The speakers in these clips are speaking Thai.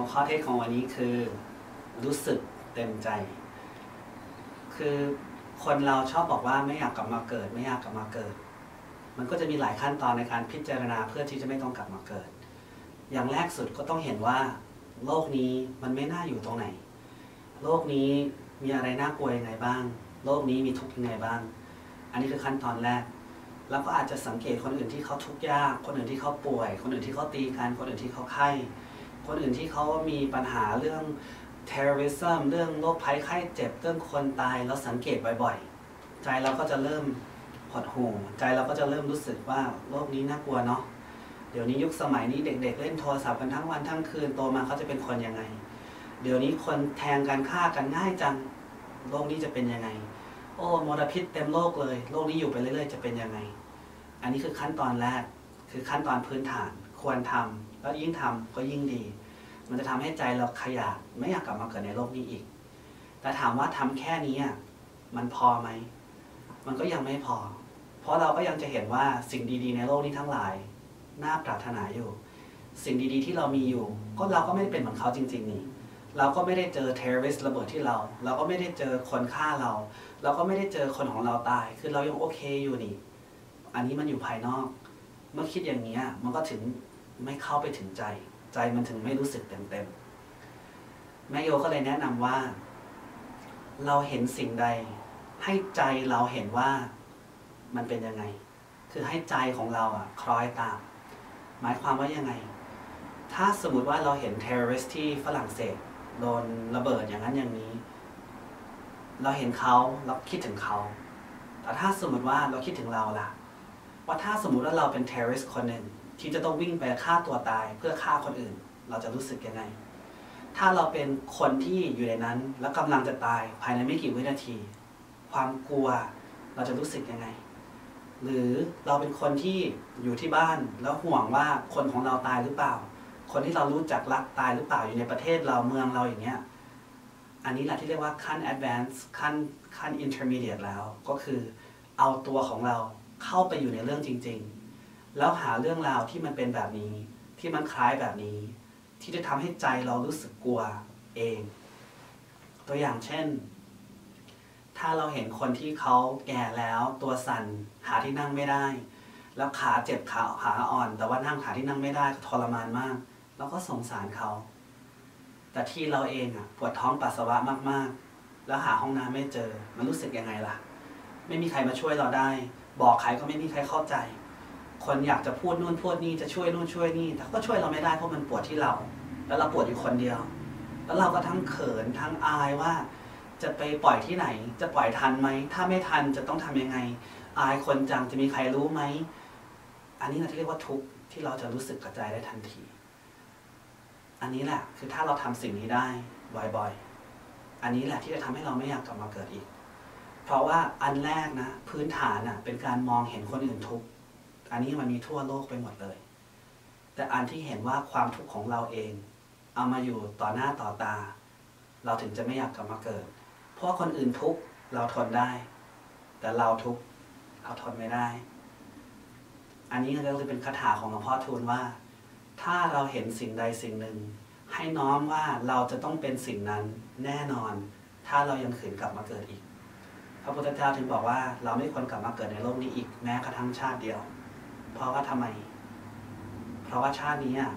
วข้อเทศของวันนี้คือรู้สึกเต็มใจคือคนเราชอบบอกว่าไม่อยากกลับมาเกิดไม่อยากกลับมาเกิดมันก็จะมีหลายขั้นตอนในการพิจารณาเพื่อที่จะไม่ต้องกลับมาเกิดอย่างแรกสุดก็ต้องเห็นว่าโลกนี้มันไม่น่าอยู่ตรงไหนโลกนี้มีอะไรน่ากลัวยังไงบ้างโลกนี้มีทุกข์ยังไงบ้างอันนี้คือขั้นตอนแรกแล้วก็อาจจะสังเกตคนอื่นที่เขาทุกข์ยากคนอื่นที่เขาป่วยคนอื่นที่เขาตีกันคนอื่นที่เขาไข้คนอื่นที่เขามีปัญหาเรื่อง terrorism เรื่องโรคภัยไข้เจ็บเรื่องคนตายเราสังเกตบ่อยๆใจเราก็จะเริ่มหดหู่ใจเราก็จะเริ่มรู้สึกว่าโลกนี้น่ากลัวเนาะเดี๋ยวนี้ยุคสมัยนี้เด็กๆเล่นโทรศัพท์กันทั้งวันทั้งคืนโตมาเขาจะเป็นคนยังไงเดี๋ยวนี้คนแทงกันฆ่ากันง่ายจังโลกนี้จะเป็นยังไงโอ้มลพิษเต็มโลกเลยโลกนี้อยู่ไปเรื่อยๆจะเป็นยังไงอันนี้คือขั้นตอนแรกคือขั้นตอนพื้นฐานควรทำแล้วยิ่งทำก็ยิ่งดีมันจะทำให้ใจเราขยาดไม่อยากกลับมาเกิดในโลกนี้อีกแต่ถามว่าทำแค่นี้มันพอไหมมันก็ยังไม่พอเพราะเราก็ยังจะเห็นว่าสิ่งดีๆในโลกนี้ทั้งหลายน่าปรารถนาอยู่สิ่งดีๆที่เรามีอยู่ก็เราก็ไม่ได้เป็นเหมือนเขาจริงๆนี่เราก็ไม่ได้เจอ terrorist ระเบิดที่เราก็ไม่ได้เจอคนฆ่าเราก็ไม่ได้เจอคนของเราตายคือเรายังโอเคอยู่นี่อันนี้มันอยู่ภายนอกเมื่อคิดอย่างนี้มันก็ถึงไม่เข้าไปถึงใจมันถึงไม่รู้สึกเต็มแม่โยก็เลยแนะนำว่าเราเห็นสิ่งใดให้ใจเราเห็นว่ามันเป็นยังไงคือให้ใจของเราคล้อยตามหมายความว่ายังไงถ้าสมมติว่าเราเห็น terrorist ที่ฝรั่งเศสโดนระเบิดอย่างนั้นอย่างนี้เราเห็นเขาเราคิดถึงเขาแต่ถ้าสมมติว่าเราคิดถึงเราล่ะว่าถ้าสมมุติว่าเราเป็น terrorist คนหนึ่งที่จะต้องวิ่งไปฆ่าตัวตายเพื่อฆ่าคนอื่นเราจะรู้สึกยังไงถ้าเราเป็นคนที่อยู่ในนั้นแล้วกำลังจะตายภายในไม่กี่วินาทีความกลัวเราจะรู้สึกยังไงหรือเราเป็นคนที่อยู่ที่บ้านแล้วห่วงว่าคนของเราตายหรือเปล่าคนที่เรารู้จักรักตายหรือเปล่าอยู่ในประเทศเราเมืองเราอย่างเงี้ยอันนี้แหละที่เรียกว่าขั้น advance ขั้น intermediate แล้วก็คือเอาตัวของเราเข้าไปอยู่ในเรื่องจริงๆแล้วหาเรื่องราวที่มันเป็นแบบนี้ที่มันคล้ายแบบนี้ที่จะทำให้ใจเรารู้สึกกลัวเองตัวอย่างเช่นถ้าเราเห็นคนที่เขาแก่แล้วตัวสั่นหาที่นั่งไม่ได้แล้วขาเจ็บขาอ่อนแต่ว่านั่งหาที่นั่งไม่ได้ทรมานมากเราก็สงสารเขาแต่ที่เราเองปวดท้องปัสสาวะมากๆแล้วหาห้องน้ำไม่เจอมันรู้สึกยังไงล่ะไม่มีใครมาช่วยเราได้บอกใครก็ไม่มีใครเข้าใจคนอยากจะพูดนู่นพูดนี่จะช่วยนู่นช่วยนี่แต่ก็ช่วยเราไม่ได้เพราะมันปวดที่เราแล้วเราปวดอยู่คนเดียวแล้วเราก็ทั้งเขินทั้งอายว่าจะไปปล่อยที่ไหนจะปล่อยทันไหมถ้าไม่ทันจะต้องทำยังไงอายคนจังจะมีใครรู้ไหมอันนี้เราที่เรียกว่าทุกข์ที่เราจะรู้สึกกระจายได้ทันทีอันนี้แหละคือถ้าเราทำสิ่งนี้ได้บ่อยๆอันนี้แหละที่จะทำให้เราไม่อยากกลับมาเกิดอีกเพราะว่าอันแรกนะพื้นฐานเป็นการมองเห็นคนอื่นทุกข์อันนี้มันมีทั่วโลกไปหมดเลยแต่อันที่เห็นว่าความทุกข์ของเราเองเอามาอยู่ต่อหน้าต่อตาเราถึงจะไม่อยากกลับมาเกิดเพราะคนอื่นทุกข์เราทนได้แต่เราทุกข์เราทนไม่ได้อันนี้ก็เลยเป็นคาถาของหลวงพ่อทูลว่าถ้าเราเห็นสิ่งใดสิ่งหนึ่งให้น้อมว่าเราจะต้องเป็นสิ่งนั้นแน่นอนถ้าเรายังขืนกลับมาเกิดอีกพระพุทธเจ้าถึงบอกว่าเราไม่ควรกลับมาเกิดในโลกนี้อีกแม้กระทั่งชาติเดียวเพราะว่าทำไมเพราะว่าชาตินี้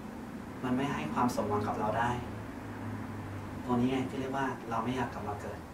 มันไม่ให้ความสมหวังกับเราได้ตรงนี้ไงที่เรียกว่าเราไม่อยากกลับมาเกิด